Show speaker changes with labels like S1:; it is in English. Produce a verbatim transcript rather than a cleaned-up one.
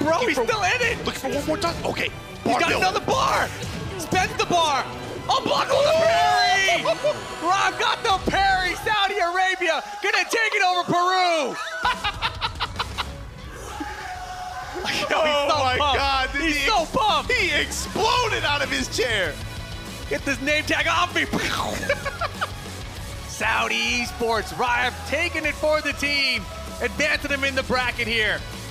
S1: bro. He's
S2: for,
S1: still in it.
S2: Looking for one more time. Okay.
S1: He's got
S2: mill.
S1: another bar. Spends the bar. Unblockable the parry. Rob got the parry. Saudi Arabia gonna take it over Peru. Yo,
S2: oh
S1: so
S2: my
S1: pumped.
S2: God. Did
S1: He's
S2: he
S1: so pumped.
S2: He exploded out of his chair.
S1: Get this name tag off me. Saudi Esports, Rive taking it for the team. Advancing them in the bracket here.